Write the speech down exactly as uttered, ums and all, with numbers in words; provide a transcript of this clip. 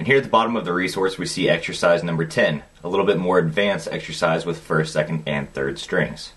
And here at the bottom of the resource we see exercise number ten, a little bit more advanced exercise with first, second, and third strings.